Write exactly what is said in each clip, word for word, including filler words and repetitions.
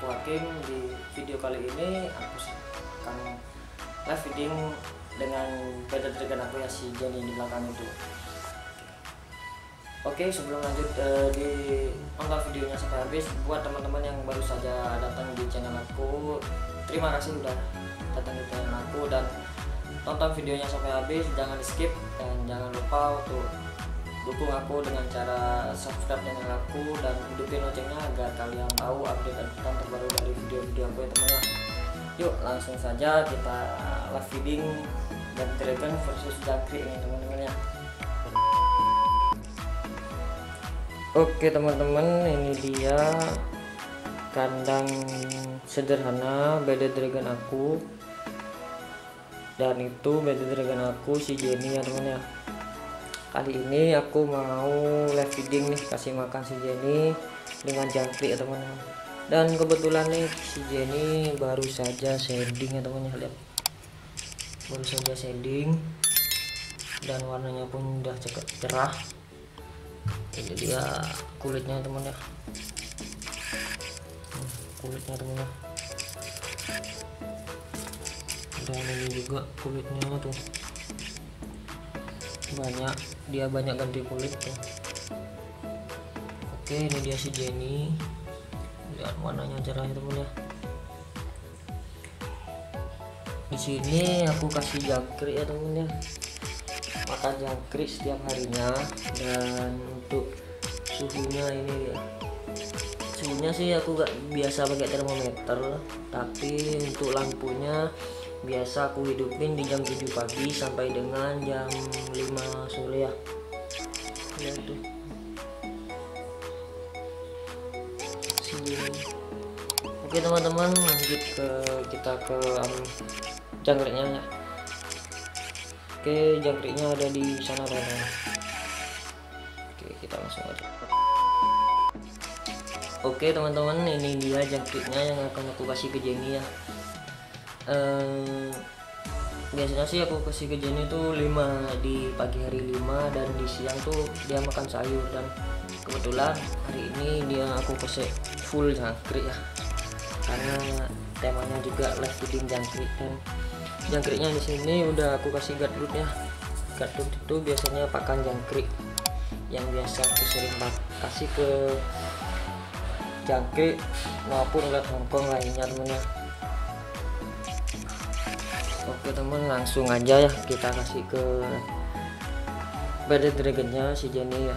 Abdul Hakim. Di video kali ini aku akan live feeding dengan beda dragon aku ya, si Jenny di belakang itu. Oke, sebelum lanjut uh, di nonton videonya sampai habis, buat teman-teman yang baru saja datang di channel aku, terima kasih udah datang di channel aku dan tonton videonya sampai habis, jangan di skip dan jangan lupa untuk dukung aku dengan cara subscribe channel aku dan hidupin loncengnya agar kalian tahu update-update terbaru dari video-video aku ya teman-teman. Yuk langsung saja kita live feeding dan dragon versus jangkrik ini teman-teman ya. Oke teman-teman, ini dia kandang sederhana beda dragon aku, dan itu beda dragon aku si Jenny ya teman ya. Kali ini aku mau live feeding nih, kasih makan si Jenny dengan jangkrik ya teman-teman. Dan kebetulan nih si Jenny baru saja shading ya teman-teman, lihat baru saja shading dan warnanya pun udah cukup cerah. Ini dia kulitnya teman ya, kulitnya teman ya, dan ini juga kulitnya tuh banyak, dia banyak ganti kulit tuh. Oke, ini dia si Jenny, lihat warnanya cerah ya teman ya. Di sini aku kasih jangkrik ya teman ya, makan jangkrik setiap harinya. Dan untuk suhunya ini ya, suhunya sih aku gak biasa pakai termometer, tapi untuk lampunya biasa aku hidupin di jam tujuh pagi sampai dengan jam lima sore ya. Ya itu sini. Oke teman-teman, lanjut ke kita ke um, jangkriknya ya. Oke, jangkriknya ada di sana teman-teman. Oke, kita langsung aja. Oke teman-teman, ini dia jangkriknya yang akan aku kasih ke Jenny ya. Um, biasanya sih aku kasih ke Jenny tuh lima di pagi hari, lima dan di siang tuh dia makan sayur. Dan kebetulan hari ini dia aku kasih full jangkrik ya, karena temanya juga live feeding jangkrik. Dan jangkriknya di sini udah aku kasih guardwood ya. Guardwood itu biasanya pakan jangkrik yang biasa aku sering kasih ke jangkrik maupun ulat Hongkong lainnya temennya. Oke teman, langsung aja ya kita kasih ke beda dragonnya si Jenny ya.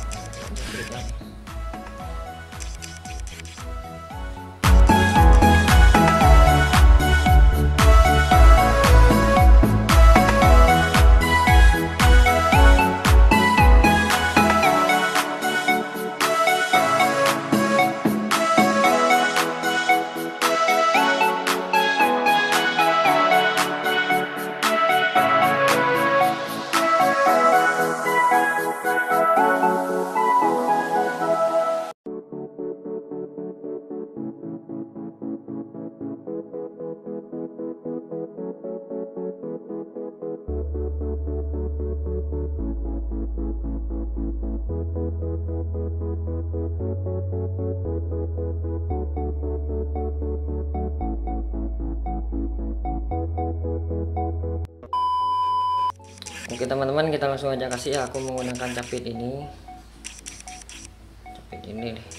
Oke teman-teman, kita langsung aja kasih ya. Aku menggunakan capit ini, capit ini deh.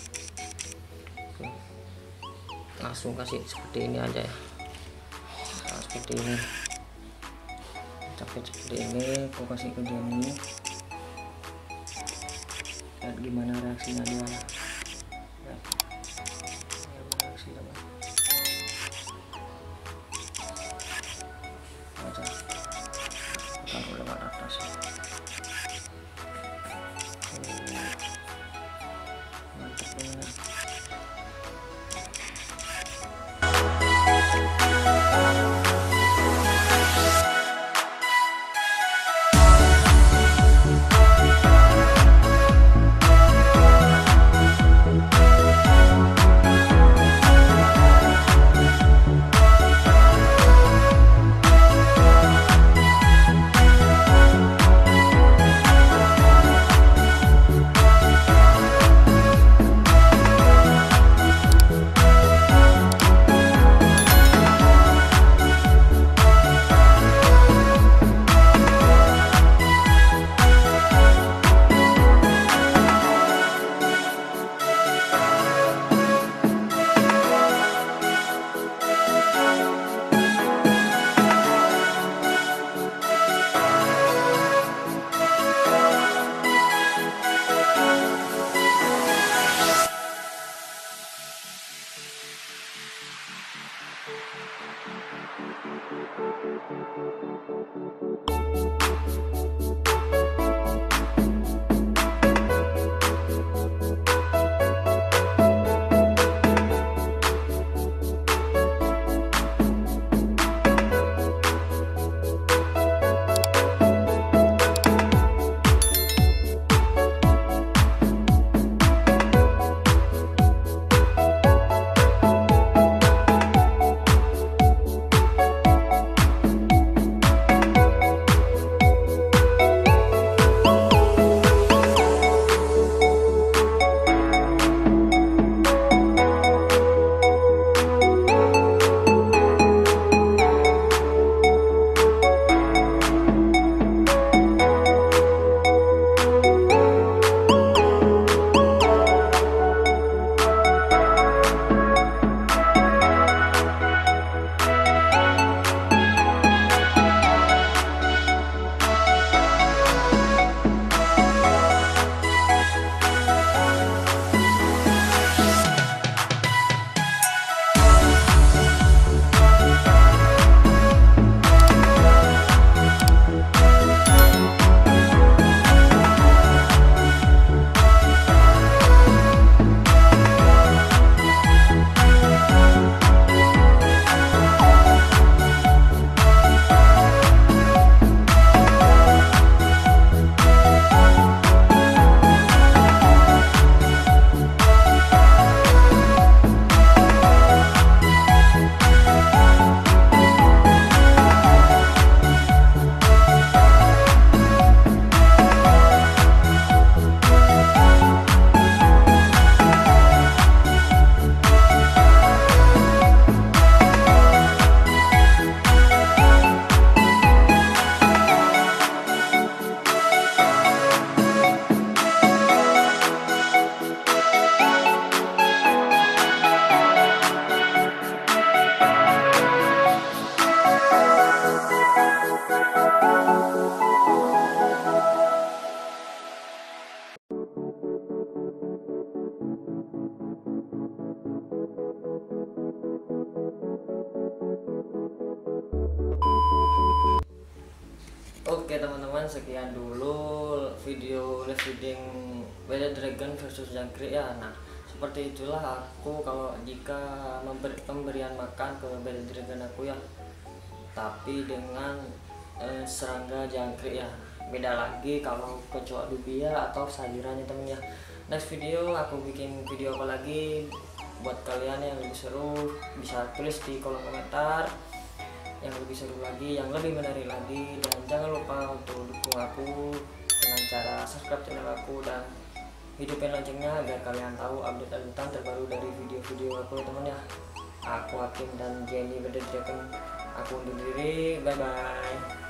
Langsung kasih seperti ini aja ya. Nah, seperti ini, capit seperti ini aku kasih ke Jenny. Lihat gimana reaksinya dia. Lihat reaksi teman. Aja taruh lewat atas. Mantap banget. Oke teman-teman, sekian dulu video live feeding Bearded Dragon versus jangkrik ya. Nah, seperti itulah aku kalau jika member, pemberian makan ke Bearded Dragon aku ya, tapi dengan eh, serangga jangkrik ya. Beda lagi kalau kecoa dubia atau sayurannya temen ya. Next video aku bikin video apa lagi buat kalian yang lebih seru, bisa tulis di kolom komentar yang lebih seru lagi, yang lebih menarik lagi. Dan jangan lupa untuk dukung aku dengan cara subscribe channel aku dan hidupin loncengnya agar kalian tahu update-update terbaru dari video-video aku ya teman ya. Aku Hakim dan Jenny Bearded Dragon, aku undur diri, bye bye.